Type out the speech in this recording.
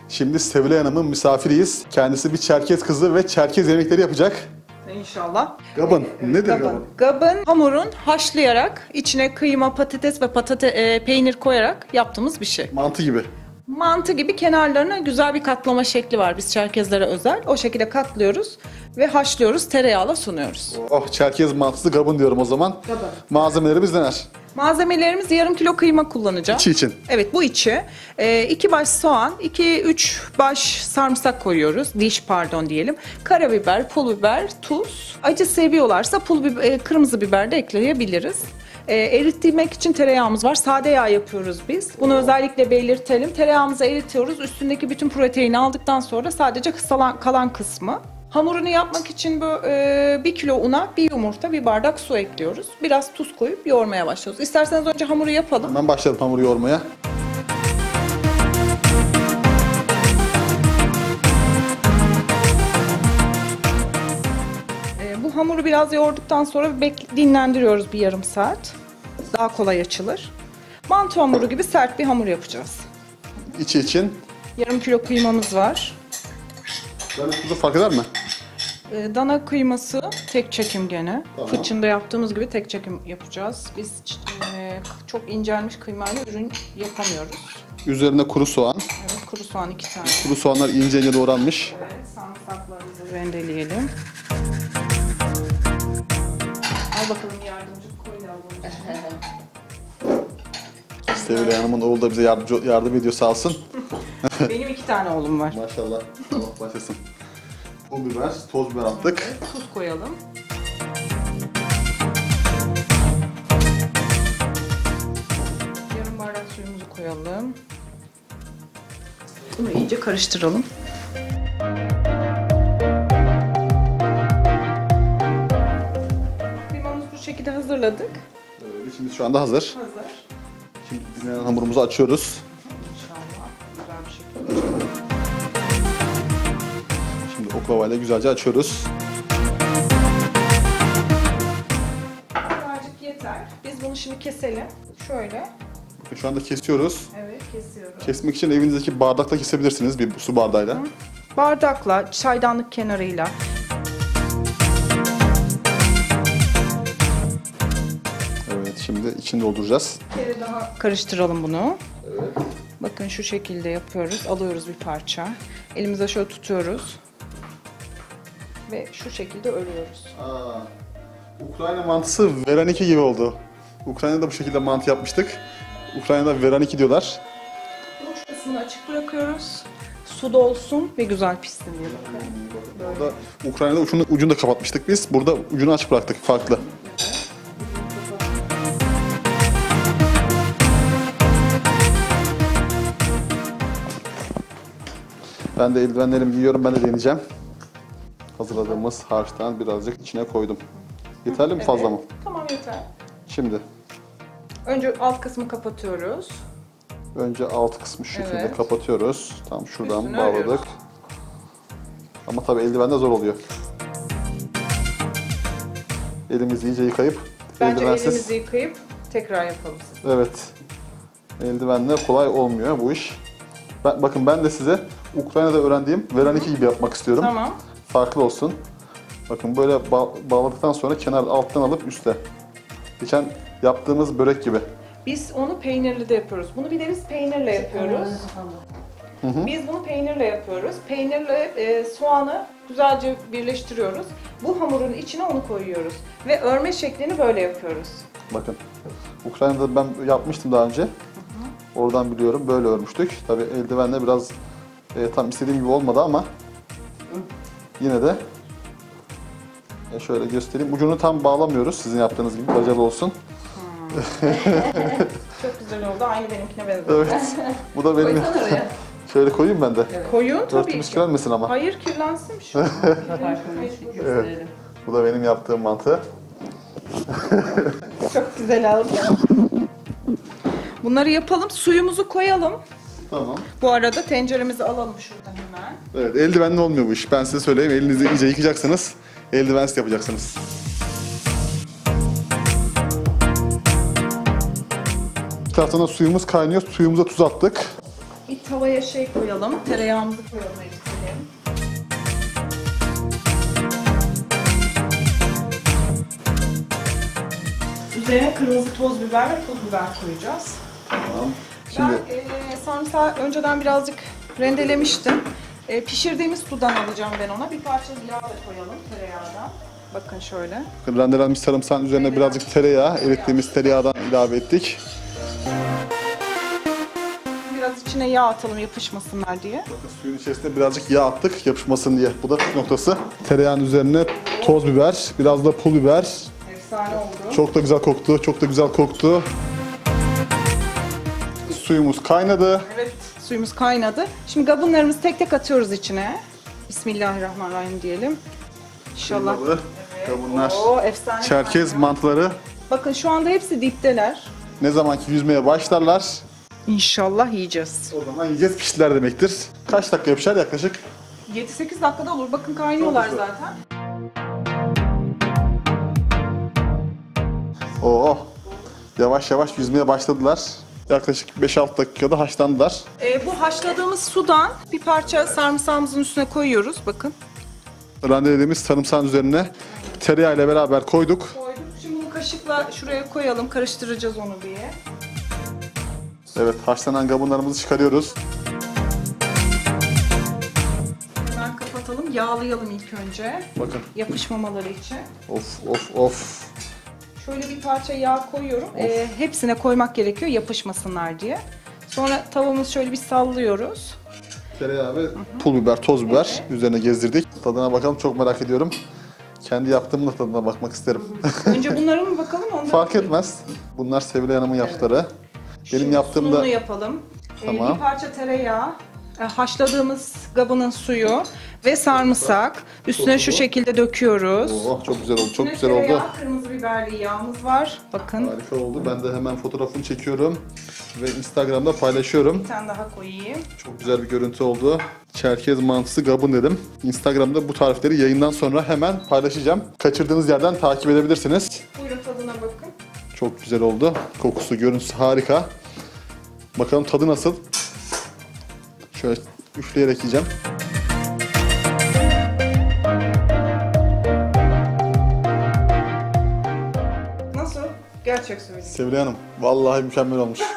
Şimdi Sevilay Hanım'ın misafiriyiz. Kendisi bir Çerkez kızı ve Çerkez yemekleri yapacak. İnşallah. Gabın. Nedir gabın? Gabın hamurun haşlayarak içine kıyma, patates ve peynir koyarak yaptığımız bir şey. Mantı gibi. Mantı gibi kenarlarına güzel bir katlama şekli var biz Çerkezlere özel. O şekilde katlıyoruz ve haşlıyoruz, tereyağla sunuyoruz. Oh, Çerkez mantısı gabın diyorum o zaman. Gabın. Malzemelerimiz neler? Malzemelerimiz yarım kilo kıyma kullanacağım. İçi için. Evet, bu içi. 2 baş soğan, 2-3 baş sarımsak koyuyoruz. Diş pardon diyelim. Karabiber, pul biber, tuz. Acı seviyorlarsa kırmızı biber de ekleyebiliriz. Eritmek için tereyağımız var. Sade yağ yapıyoruz biz. Bunu özellikle belirtelim. Tereyağımızı eritiyoruz. Üstündeki bütün proteini aldıktan sonra sadece kalan kısmı. Hamurunu yapmak için bu 1 kilo una, 1 yumurta, 1 bardak su ekliyoruz. Biraz tuz koyup yoğurmaya başlıyoruz. İsterseniz önce hamuru yapalım. Hemen başlayalım hamuru yoğurmaya. Bu hamuru biraz yoğurduktan sonra dinlendiriyoruz bir yarım saat. Daha kolay açılır. Mantı hamuru gibi sert bir hamur yapacağız. İçi için. Yarım kilo kıymamız var. Yani tuzu fark eder mi? Dana kıyması tek çekim gene. Tamam. Fırçında yaptığımız gibi tek çekim yapacağız. Biz çok incelmiş kıymayla ürün yapamıyoruz. Üzerine kuru soğan. Evet, kuru soğan 2 tane. Kuru soğanlar ince ince doğranmış. Evet, sarımsaklarımızı rendeleyelim. Al bakalım yardımcı koy yavrum. Sevilay Hanım'ın oğlu da bize yardım ediyor sağ olsun. Benim 2 tane oğlum var. Maşallah. Allah başlasın. Pul biber, toz biber attık. Tuz koyalım. Yarım bardak suyumuzu koyalım. Bunu iyice karıştıralım. Kıymamızı bu şekilde hazırladık. Evet, şimdi şu anda hazır. Hazır. Şimdi dinlenen hamurumuzu açıyoruz. İnşallah güzel bir şekilde. Şimdi oklavayla güzelce açıyoruz. Birazcık yeter. Biz bunu şimdi keselim. Şöyle. Bakın şu anda kesiyoruz. Evet, kesiyorum. Kesmek için evinizdeki bardakla kesebilirsiniz, bir su bardağıyla. Bardakla, çaydanlık kenarıyla. Evet, şimdi içini dolduracağız. Bir kere daha karıştıralım bunu. Bakın şu şekilde yapıyoruz. Alıyoruz bir parça. Elimize şöyle tutuyoruz. Ve şu şekilde örüyoruz. Ukrayna mantısı Veraniki gibi oldu. Ukrayna'da bu şekilde mantı yapmıştık. Ukrayna'da Veraniki diyorlar. Uç kısmını açık bırakıyoruz. Su dolsun ve güzel pişsin diye bakın. Burada Ukrayna'da ucunu da kapatmıştık biz. Burada ucunu açık bıraktık, farklı. Ben de eldivenlerimi giyiyorum, ben de deneyeceğim. Hazırladığımız harçtan birazcık içine koydum. Yeterli mi, fazla mı? Tamam, yeter. Şimdi Önce alt kısmı kapatıyoruz. önce alt kısmı şu şekilde Evet. kapatıyoruz. Tam şuradan Üstünü bağladık. örüyoruz. Ama tabii eldiven de zor oluyor. Elimizi iyice yıkayıp Bence eldivensiz. elimizi yıkayıp tekrar yapalım. Evet. Eldivenle kolay olmuyor bu iş. Bakın ben de size Ukrayna'da öğrendiğim Veraniki gibi yapmak istiyorum. Tamam. Farklı olsun. Bakın böyle bağladıktan sonra kenar alttan alıp üste. Geçen yaptığımız börek gibi. Biz onu peynirli de yapıyoruz. Bunu bir de biz peynirle yapıyoruz. Biz bunu peynirle yapıyoruz. Peynirle soğanı güzelce birleştiriyoruz. Bu hamurun içine onu koyuyoruz. Ve örme şeklini böyle yapıyoruz. Bakın. Ukrayna'da ben yapmıştım daha önce. Oradan biliyorum. Böyle örmüştük. Tabii eldivenle biraz tam istediğim gibi olmadı ama yine de şöyle göstereyim. Ucunu tam bağlamıyoruz. Sizin yaptığınız gibi bacalı olsun. Çok güzel oldu. Aynı benimkine benziyor. Evet. Bu da benim. Şöyle koyayım ben de. Koyun tabii Örtümüz ki. kirlenmesin ama. Hayır, kirlensin şu an. Evet. Bu da benim yaptığım mantı. Çok güzel oldu. Bunları yapalım. Suyumuzu koyalım. Tamam. Bu arada tenceremizi alalım şuradan hemen. Evet, eldivenli olmuyor bu iş. Ben size söyleyeyim. Elinizi iyice yıkacaksınız. Eldivensiz yapacaksınız. Bir taraftan da suyumuz kaynıyor. Suyumuza tuz attık. Bir tavaya şey koyalım. Tereyağımızı koyalım, eritelim. Üzerine kırmızı toz biber ve pul biber koyacağız. Tamam. Şimdi Ben sarımsağı önceden birazcık rendelemiştim. Pişirdiğimiz sudan alacağım ben ona. Bir parça yağ da koyalım tereyağdan. Bakın şöyle. rendelenmiş sarımsağın üzerine birazcık tereyağı, erittiğimiz tereyağdan ilave ettik. Biraz içine yağ atalım yapışmasınlar diye. Bakın suyun içerisine birazcık yağ attık yapışmasın diye. Bu da püf noktası. Tereyağın üzerine toz biber, biraz da pul biber. Efsane oldu. Çok da güzel koktu, çok da güzel koktu. Suyumuz kaynadı. Evet, suyumuz kaynadı. Şimdi gabunlarımızı tek tek atıyoruz içine. Bismillahirrahmanirrahim diyelim. İnşallah. Bunlar Oo, efsane. Çerkez mantıları. Bakın şu anda hepsi dipteler. Ne zamanki yüzmeye başlarlar, İnşallah yiyeceğiz. o zaman yiyeceğiz, piştiler demektir. Kaç dakika yapışar yaklaşık? 7-8 dakikada olur. Bakın kaynıyorlar zaten. Oo, yavaş yavaş yüzmeye başladılar. Yaklaşık 5-6 dakikada haşlandılar. Bu haşladığımız sudan bir parça sarımsağımızın üstüne koyuyoruz. Bakın. Rendelediğimiz sarımsağın üzerine tereyağı ile beraber koyduk. Koyduk. Şimdi bunu kaşıkla şuraya koyalım. Karıştıracağız onu bir. Evet, haşlanan gabunlarımızı çıkarıyoruz. Hemen kapatalım. Yağlayalım ilk önce. Bakın. Yapışmamaları için. Of. Şöyle bir parça yağ koyuyorum. Hepsine koymak gerekiyor yapışmasınlar diye. Sonra tavamızı şöyle bir sallıyoruz. Tereyağı ve pul biber, toz biber üzerine gezdirdik. Tadına bakalım, çok merak ediyorum. Kendi yaptığımın da tadına bakmak isterim. Önce bunlara mı bakalım? Ondan Fark etmez. Bunlar Sevilay Hanım'ın yaptıkları. Benim Şimdi yaptığımda sunumunu yapalım. Tamam. Bir parça tereyağı, haşladığımız gabının suyu ve sarımsak. Üstüne şu şekilde döküyoruz. oh, çok güzel oldu, çok Üstüne güzel oldu. tereyağı, kırmızı biberli yağımız var. Bakın. Harika oldu. Ben de hemen fotoğrafını çekiyorum ve Instagram'da paylaşıyorum. Bir tane daha koyayım. Çok güzel bir görüntü oldu. Çerkez mantısı gabun dedim. Instagram'da bu tarifleri yayından sonra hemen paylaşacağım. Kaçırdığınız yerden takip edebilirsiniz. Buyurun tadına bakın. Çok güzel oldu. Kokusu, görüntüsü harika. Bakalım tadı nasıl? Şöyle üfleyerek yiyeceğim. Nasıl? Gerçek söyleyeyim. Sevilay Hanım, vallahi mükemmel olmuş.